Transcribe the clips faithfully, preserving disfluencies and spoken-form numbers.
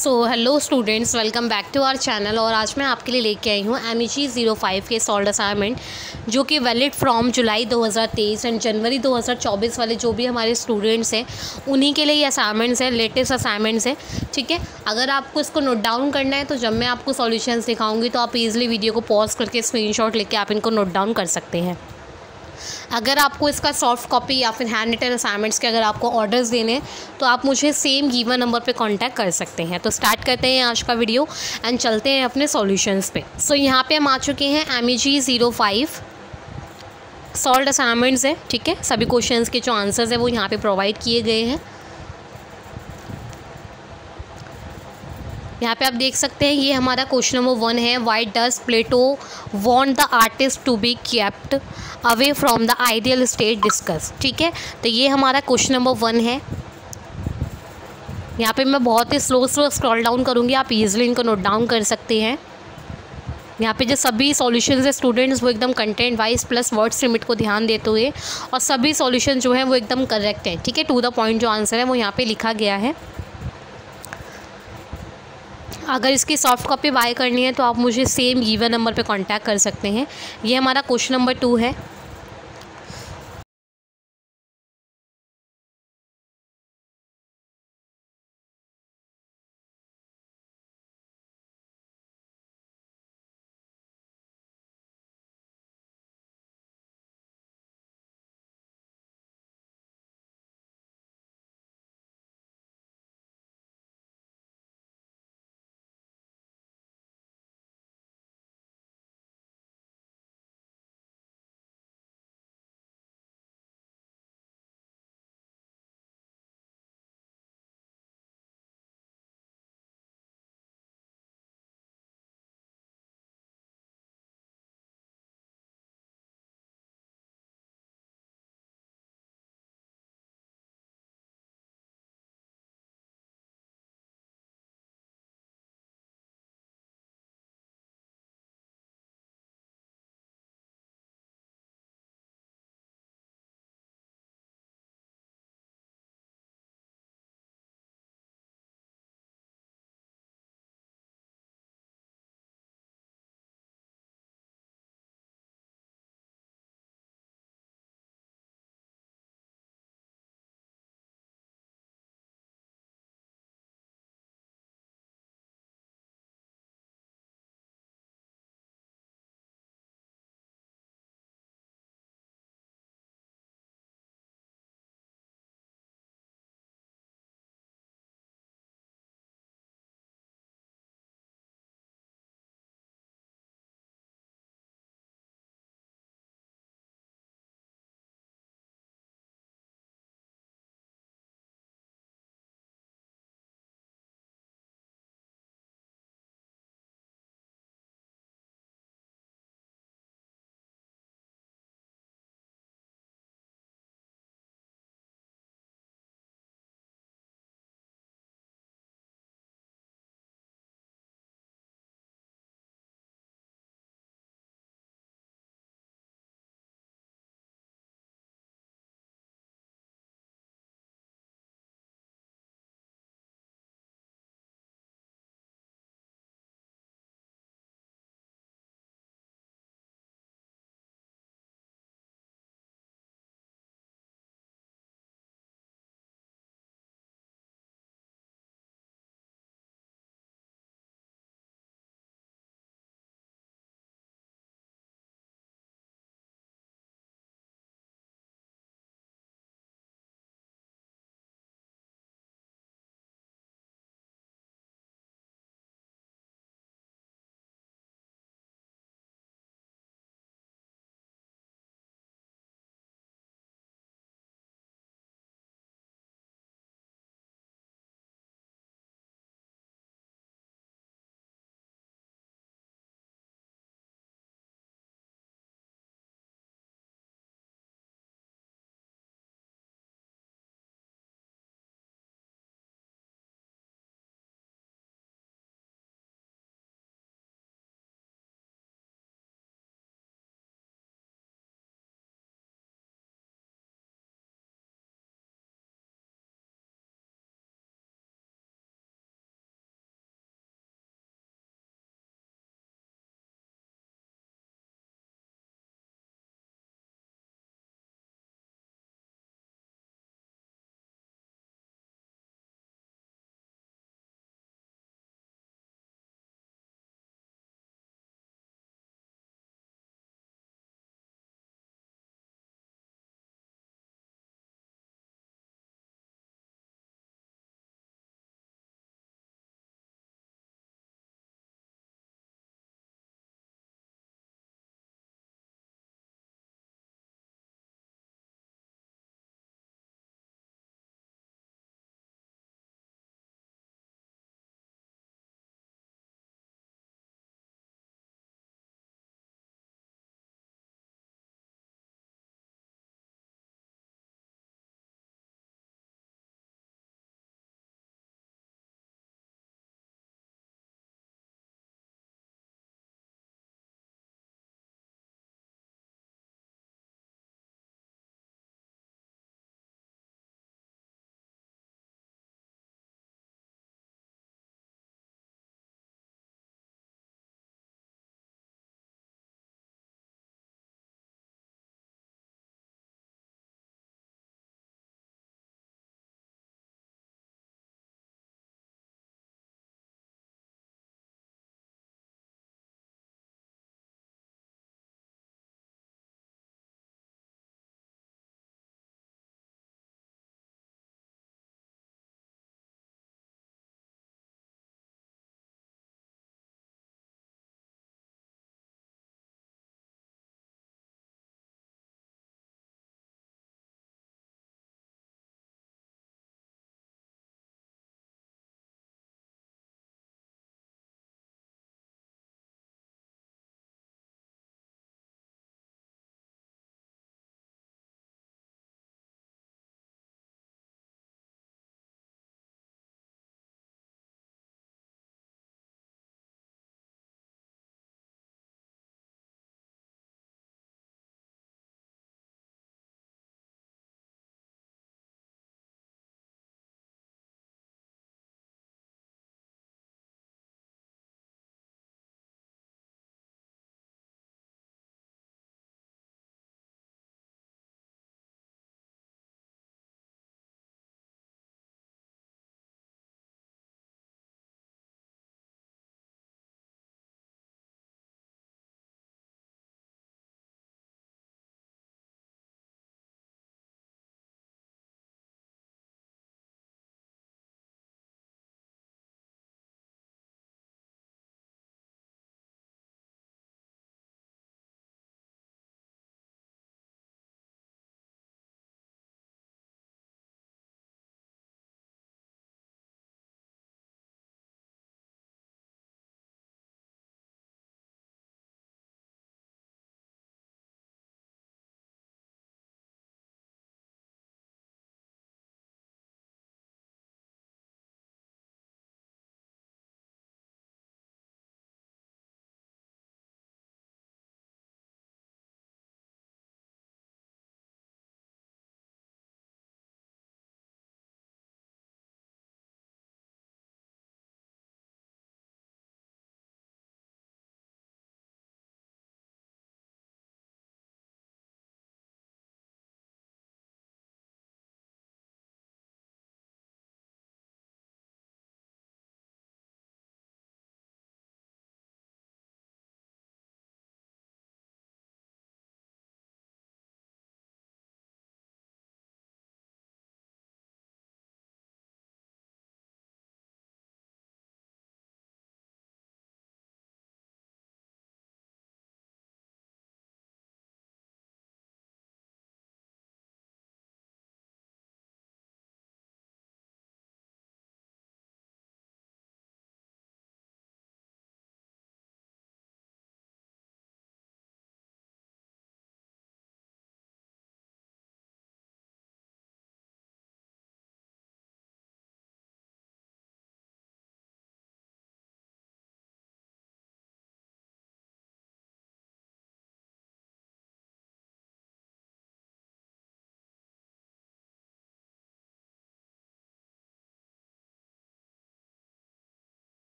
So hello students, welcome back to our channel. और आज मैं आपके लिए लेके आई हूँ M E G zero five के सॉल्ड असाइनमेंट, जो कि वैलिड फ्रॉम जुलाई दो हज़ार तेईस एंड जनवरी दो हज़ार चौबीस वाले जो भी हमारे स्टूडेंट्स हैं उन्हीं के लिए ये असाइनमेंट्स हैं, लेटेस्ट असाइनमेंट्स हैं। ठीक है, अगर आपको इसको नोट डाउन करना है तो जब मैं आपको सॉल्यूशंस दिखाऊंगी तो आप इजीली वीडियो को पॉज करके स्क्रीनशॉट लेके आप इनको नोट डाउन कर सकते हैं। अगर आपको इसका सॉफ्ट कॉपी या फिर हैंड रिटन असाइनमेंट्स के अगर आपको ऑर्डर्स देने हैं तो आप मुझे सेम गिवन नंबर पे कांटेक्ट कर सकते हैं। तो स्टार्ट करते हैं आज का वीडियो एंड चलते हैं अपने सॉल्यूशंस पे। सो so, यहाँ पे हम आ चुके हैं M E G zero five solve assignments है। ठीक है, सभी क्वेश्चंस के जो आंसर्स हैं वो यहाँ पे प्रोवाइड किए गए हैं। यहाँ पे आप देख सकते हैं ये हमारा क्वेश्चन नंबर वन है, why does Plato want the artist to be kept away from the ideal state discuss. ठीक है, तो ये हमारा क्वेश्चन नंबर वन है। यहाँ पे मैं बहुत ही स्लो स्लो स्क्रॉल डाउन करूँगी, आप इजीली इनको नोट डाउन कर सकते हैं। यहाँ पे जो सभी सॉल्यूशंस है स्टूडेंट्स वो एकदम content wise plus words limit को ध्यान देते हुए, और सभी सॉल्यूशन जो है वो एकदम करेक्ट है। ठीक है, टू द पॉइंट जो आंसर है वो यहाँ पे लिखा गया है। अगर इसकी सॉफ्ट कॉपी बाय करनी है तो आप मुझे सेम गिवन नंबर पे कांटेक्ट कर सकते हैं। ये हमारा क्वेश्चन नंबर टू है।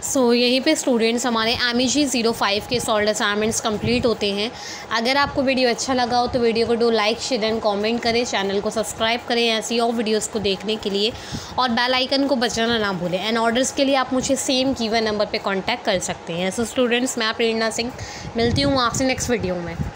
सो so, यहीं पे स्टूडेंट्स हमारे M E G zero five के सॉल्ड असाइनमेंट्स कंप्लीट होते हैं। अगर आपको वीडियो अच्छा लगा हो तो वीडियो को do like share and comment करें, चैनल को सब्सक्राइब करें ऐसी और वीडियोस को देखने के लिए, और बेल आइकन को बजाना ना भूलें। एंड ऑर्डर्स के लिए आप मुझे सेम गिवन नंबर पे कांटेक्ट कर सकते हैं। सो स्टूडेंट्स, मैं प्रेरणा सिंह मिलती हूँ आपसे नेक्स्ट वीडियो में।